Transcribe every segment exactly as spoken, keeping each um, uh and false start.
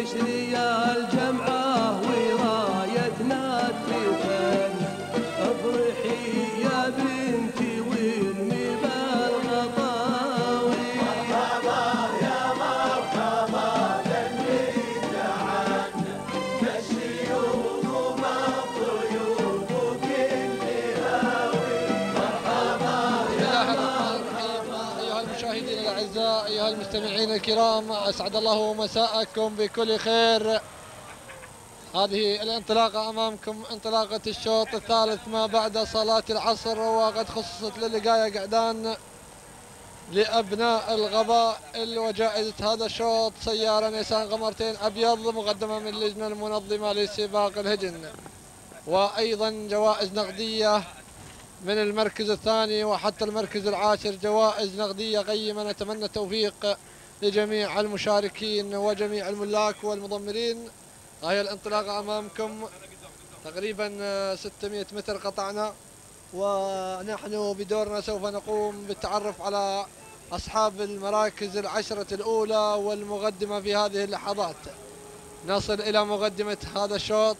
تشري الجمعة ورايتنا تفن، افرحي يا بنتي وارمي بالغطاوي. مرحبا يا مرحبا باللي جعلنا كالشيوخ وما الضيوف وكل هاوي. مرحبا يا مرحبا. أيها المشاهدين الأعزاء، أيها المستمعين الكرام، أسعد الله مساءكم بكل خير. هذه الانطلاقة أمامكم انطلاقة الشوط الثالث ما بعد صلاة العصر، وقد خصصت للقاية قعدان لأبناء الغبائل. وجائزة هذا الشوط سيارة نيسان قمرتين أبيض مقدمة من اللجنة المنظمة لسباق الهجن، وأيضا جوائز نقدية من المركز الثاني وحتى المركز العاشر، جوائز نقدية قيمة. نتمنى التوفيق لجميع المشاركين وجميع الملاك والمضمرين. هاي الانطلاقة أمامكم تقريبا ستمئة متر قطعنا، ونحن بدورنا سوف نقوم بالتعرف على أصحاب المراكز العشرة الأولى والمقدمة في هذه اللحظات. نصل إلى مقدمة هذا الشوط.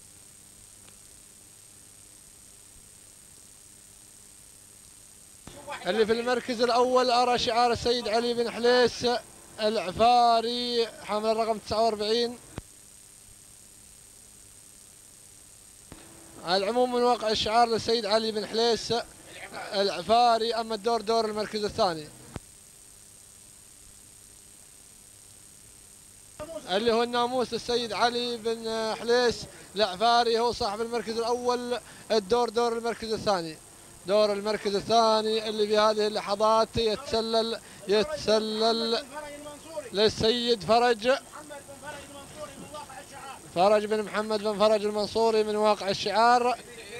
اللي في المركز الأول أرى شعار السيد علي بن حليس العفاري حامل الرقم تسعة وأربعين. على العموم من واقع الشعار للسيد علي بن حليس العفاري. أما الدور دور المركز الثاني اللي هو الناموس السيد علي بن حليس العفاري، هو صاحب المركز الأول. الدور دور المركز الثاني، دور المركز الثاني اللي في هذه اللحظات يتسلل يتسلل للسيد فرج فرج بن محمد بن فرج المنصوري من واقع الشعار.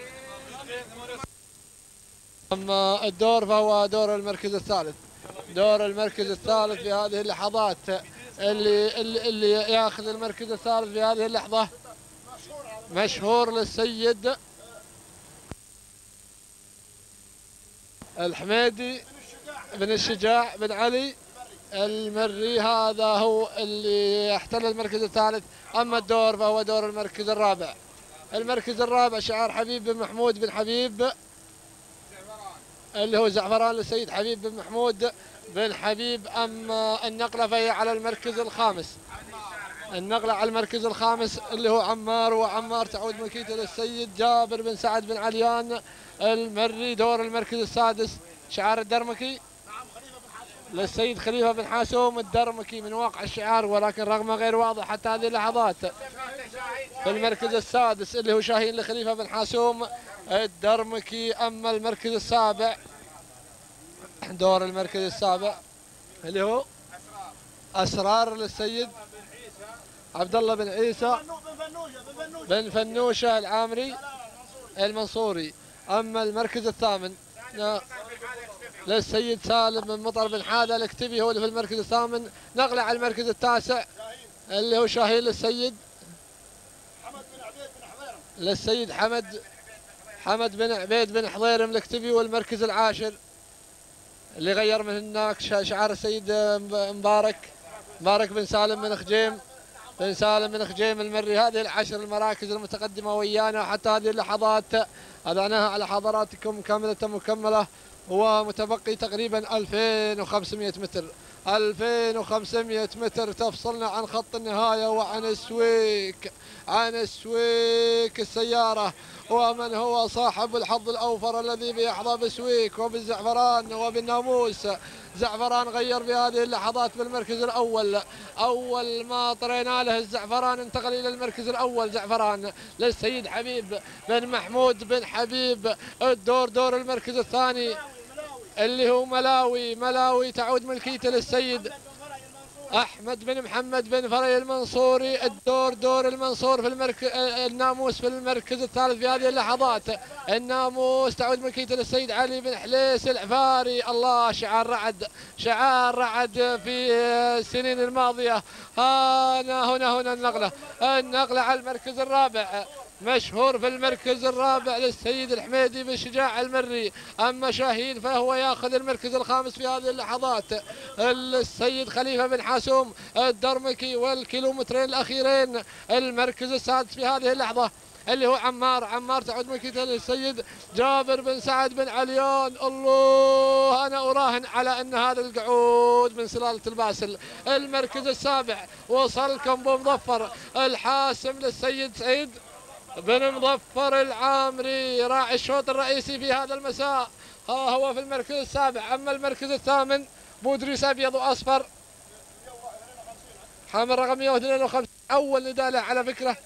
أما الدور فهو دور المركز الثالث، دور المركز الثالث في هذه اللحظات. اللي اللي, اللي ياخذ المركز الثالث في هذه اللحظة مشهور للسيد الحميدي بن الشجاع بن علي المري، هذا هو اللي يحتل المركز الثالث. أما الدور فهو دور المركز الرابع. المركز الرابع شعار حبيب بن محمود بن حبيب اللي هو زعفران للسيد حبيب بن محمود بن حبيب. أما النقلة فهي على المركز الخامس، النقلة على المركز الخامس اللي هو عمار، وعمار تعود ملكيته للسيد جابر بن سعد بن عليان المري. دور المركز السادس شعار الدرمكي للسيد خليفة بن حاسوم الدرمكي من واقع الشعار، ولكن رغم غير واضح حتى هذه اللحظات. في المركز السادس اللي هو شاهين لخليفة بن حاسوم الدرمكي. أما المركز السابع، دور المركز السابع اللي هو أسرار للسيد عبد الله بن عيسى بن فنوشة العامري المنصوري. أما المركز الثامن للسيد سالم بن مطر بن حاده الاكتبي، هو اللي في المركز الثامن. نقله على المركز التاسع اللي هو شاهين للسيد للسيد حمد حمد بن عبيد بن حضيرم الاكتبي. والمركز العاشر اللي غير من هناك شعار السيد مبارك مبارك بن سالم بن خجيم بن سالم بن خجيم المري. هذه العشر المراكز المتقدمة ويانا حتى هذه اللحظات أضعناها على حضراتكم كاملة مكملة، ومتبقي تقريبا ألفين وخمسمئة متر. ألفين وخمسمئة متر تفصلنا عن خط النهاية وعن السويك عن السويك السيارة، ومن هو صاحب الحظ الأوفر الذي بيحظى بسويك وبالزعفران وبالناموس. زعفران غير بهذه اللحظات بالمركز الأول. أول ما طرينا له الزعفران انتقل إلى المركز الأول زعفران للسيد حبيب بن محمود بن حبيب. الدور دور المركز الثاني اللي هو ملاوي ملاوي تعود ملكيته للسيد أحمد بن محمد بن فري المنصوري. الدور دور المنصور في المركز الناموس في المركز الثالث في هذه اللحظات. الناموس تعود ملكيته للسيد علي بن حليس العفاري. الله، شعار رعد شعار رعد في السنين الماضية. هنا هنا هنا النقلة النقلة على المركز الرابع مشهور في المركز الرابع للسيد الحميدي بالشجاع المري. أما شاهين فهو ياخذ المركز الخامس في هذه اللحظات. السيد خليفة بن حاسوم الدرمكي والكيلومترين الأخيرين المركز السادس في هذه اللحظة اللي هو عمار. عمار تعود مكيته للسيد جابر بن سعد بن عليان. الله أنا أراهن على أن هذا القعود من سلالة الباسل. المركز السابع وصلكم بمظفر الحاسم للسيد سعيد بن مظفر العامري راعي الشوط الرئيسي في هذا المساء، ها هو في المركز السابع. أما المركز الثامن بودريس أبيض وأصفر حامل رقم مئة واثنين وخمسين. أول نداء على فكرة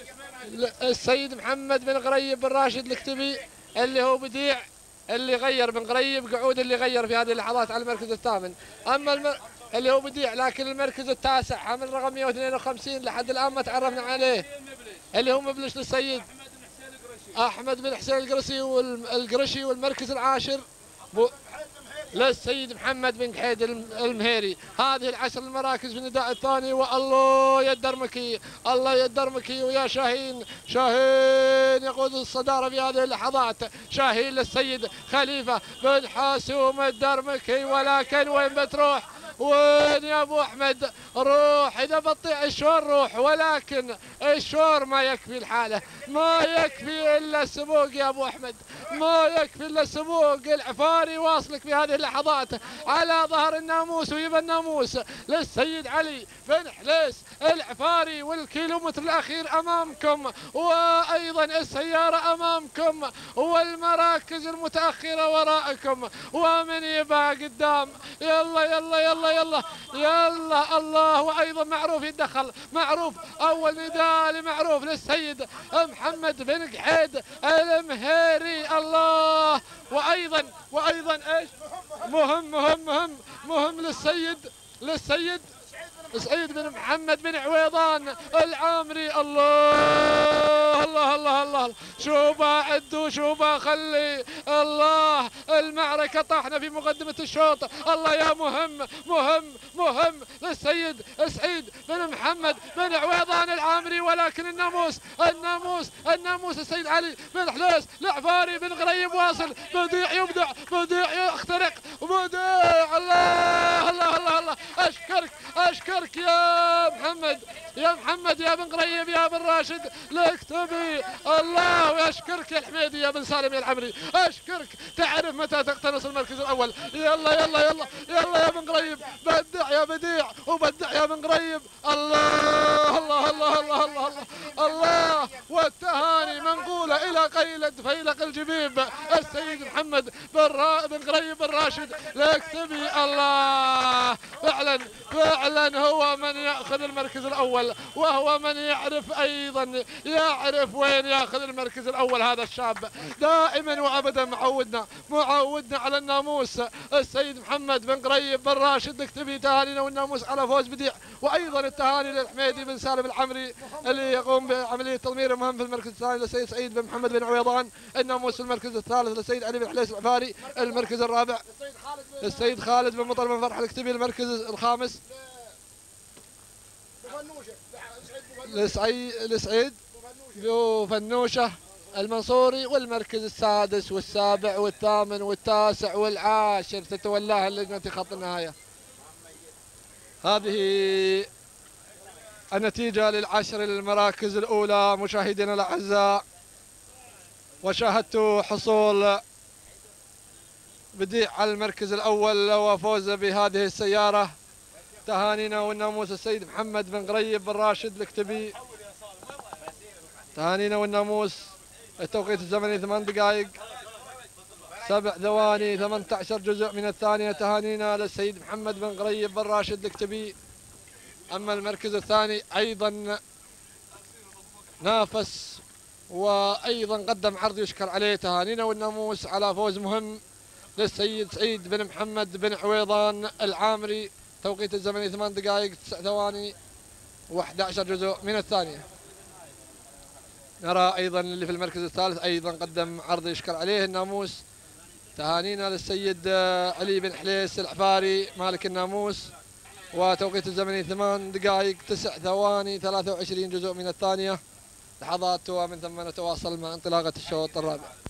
السيد محمد بن غريب بن راشد الكتبي اللي هو بديع اللي غير بن غريب قعود اللي غير في هذه اللحظات على المركز الثامن. أما المر... اللي هو بديع لكن المركز التاسع حامل رقم مئة واثنين وخمسين لحد الآن ما تعرفنا عليه اللي هو مبلش للسيد أحمد بن حسين القرشي والقرشي. والمركز العاشر ب... للسيد محمد بن حيد المهيري. هذه العشر المراكز في النداء الثاني. والله يا الدرمكي الله يا الدرمكي ويا شاهين. شاهين يقود الصدارة في هذه اللحظات. شاهين للسيد خليفة بن حاسوم الدرمكي. ولكن وين بتروح وين يا ابو احمد؟ روح اذا بتطيع الشور روح، ولكن الشور ما يكفي الحاله، ما يكفي الا السبوق يا ابو احمد، ما يكفي الا السبوق. العفاري واصلك في هذه اللحظات على ظهر الناموس ويبى الناموس للسيد علي بن حليس العفاري. والكيلومتر الاخير امامكم وايضا السياره امامكم والمراكز المتاخره وراءكم. ومن يبقى قدام؟ يلا يلا يلا يلا يلا الله. وايضا معروف يتدخل، معروف اول نداء لمعروف للسيد محمد بن قحيد المهيري. الله. وايضا وايضا ايش مهم مهم مهم مهم للسيد للسيد سعيد بن محمد بن عويضان العامري. الله الله الله الله. شوبا عدوا شوبا خلي. الله المعركة طاحنا في مقدمة الشوط. الله يا مهم مهم مهم للسيد سعيد بن محمد بن عويضان العامري. ولكن الناموس الناموس الناموس السيد علي بن حليس العفاري بن غريب واصل. بديع يبدع بديع يخترق بديع. الله الله الله الله. اشكرك اشكرك يا محمد يا محمد يا بن قريب يا بن راشد الاكتبي. الله. واشكرك يا الحميدي يا بن سالم يا العمري. اشكرك تعرف متى تقتنص المركز الاول. يلا يلا يلا يلا يا بن قريب. بدع يا بديع وبدع يا بن قريب. الله الله الله الله الله الله, الله. والتهاني منقوله الى قيلة فيلق الجبيب السيد محمد بن بن قريب بن راشد الاكتبي. الله. فعلا فعلا هو من ياخذ المركز الاول، وهو من يعرف ايضا يعرف وين ياخذ المركز الاول. هذا الشاب دائما وابدا معودنا معودنا على الناموس السيد محمد بن قريب بن راشد اكتبي. تهانينا والناموس على فوز بديع. وايضا التهاني للحميدي بن سالم العمري اللي يقوم بعمليه تضمير مهم في المركز الثاني للسيد سعيد بن محمد بن عويضان. الناموس في المركز الثالث للسيد علي بن حليس العفاري. المركز الرابع السيد خالد بن مطر بن فرح الاكتبي. المركز الخامس لسعيد لسعيد فنوشه المنصوري. والمركز السادس والسابع والثامن والتاسع والعاشر تتولاها لجنة خط النهاية. هذه النتيجة للعشر المراكز الأولى مشاهدينا الأعزاء. وشاهدت حصول بديع على المركز الأول وفوز بهذه السيارة. تهانينا والناموس السيد محمد بن قريب بن راشد الاكتبي. تهانينا والناموس. التوقيت الزمني ثمان دقائق سبع ثواني ثمانية عشر جزء من الثانية. تهانينا للسيد محمد بن قريب بن راشد الاكتبي. أما المركز الثاني أيضا نافس وأيضا قدم عرض يشكر عليه. تهانينا والناموس على فوز مهم للسيد سعيد بن محمد بن عويضان العامري. توقيت الزمني ثمان دقائق تسع ثواني وأحد عشر جزء من الثانية. نرى أيضا اللي في المركز الثالث أيضا قدم عرض يشكر عليه الناموس. تهانينا للسيد علي بن حليس العفاري مالك الناموس. وتوقيت الزمني ثمان دقائق تسع ثواني ثلاثة وعشرين جزء من الثانية. لحظات ومن ثم نتواصل مع انطلاقة الشوط الرابع.